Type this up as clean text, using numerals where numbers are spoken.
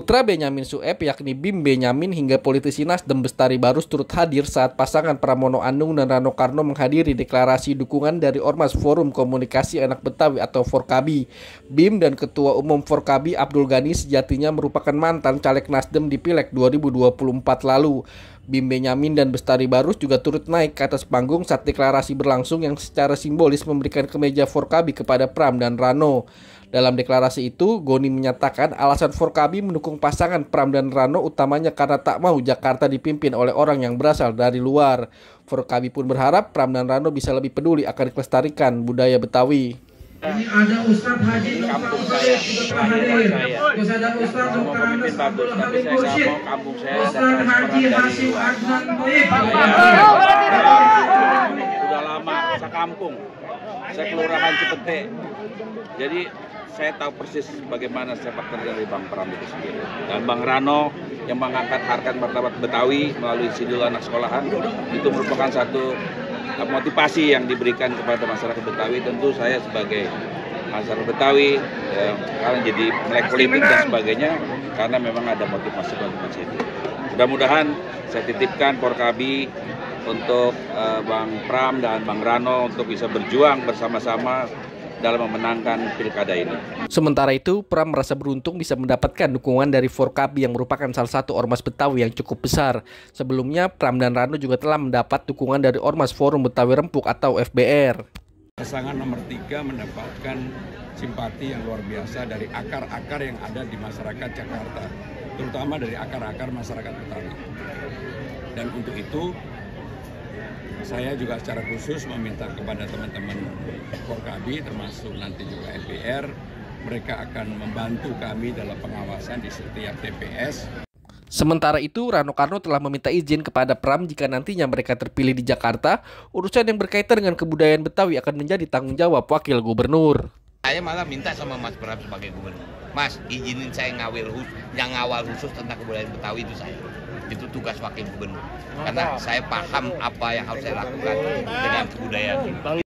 Putra Benyamin Sueb yakni Bim Benyamin hingga politisi Nasdem Bestari Barus turut hadir saat pasangan Pramono Anung dan Rano Karno menghadiri deklarasi dukungan dari Ormas Forum Komunikasi Anak Betawi atau Forkabi. Bim dan Ketua Umum Forkabi Abdul Ghani sejatinya merupakan mantan caleg Nasdem di Pileg 2024 lalu. Bim Benyamin dan Bestari Barus juga turut naik ke atas panggung saat deklarasi berlangsung yang secara simbolis memberikan kemeja Forkabi kepada Pram dan Rano. Dalam deklarasi itu, Goni menyatakan alasan Forkabi mendukung pasangan Pram dan Rano utamanya karena tak mau Jakarta dipimpin oleh orang yang berasal dari luar. Forkabi pun berharap Pram dan Rano bisa lebih peduli akan kelestarian budaya Betawi. Ini ada Ustadz Haji Nurul Said juga hadir. Terus ada Ustadz Dr. Andes Abdul Habib Mursyid, Ustadz Haji Hasim Adnan Boib. Sudah lama sekampung, saya kelurahan Cipete. Jadi saya tahu persis bagaimana sepak terjang dari Bang Pram itu sendiri. Dan Bang Rano yang mengangkat harkat martabat Betawi melalui Sidul Anak Sekolahan itu merupakan satu motivasi yang diberikan kepada masyarakat Betawi. Tentu saya sebagai masyarakat Betawi sekarang jadi melek politik dan sebagainya karena memang ada motivasi itu. Mudah-mudahan saya titipkan Forkabi untuk Bang Pram dan Bang Rano untuk bisa berjuang bersama-sama dalam memenangkan pilkada ini. Sementara itu, Pram merasa beruntung bisa mendapatkan dukungan dari Forkabi yang merupakan salah satu ormas Betawi yang cukup besar. Sebelumnya, Pram dan Rano juga telah mendapat dukungan dari Ormas Forum Betawi Rempuk atau FBR. Pasangan nomor 3 mendapatkan simpati yang luar biasa dari akar-akar yang ada di masyarakat Jakarta, terutama dari akar-akar masyarakat Betawi. Dan untuk itu, saya juga secara khusus meminta kepada teman-teman Forkabi, termasuk nanti juga FBR, mereka akan membantu kami dalam pengawasan di setiap TPS. Sementara itu, Rano Karno telah meminta izin kepada Pram jika nantinya mereka terpilih di Jakarta, urusan yang berkaitan dengan kebudayaan Betawi akan menjadi tanggung jawab Wakil Gubernur. Saya malah minta sama Mas Pram sebagai gubernur, Mas izinin saya ngawal khusus tentang kebudayaan Betawi itu saya. Itu tugas wakil gubernur. Karena saya paham apa yang harus saya lakukan dengan kebudayaan.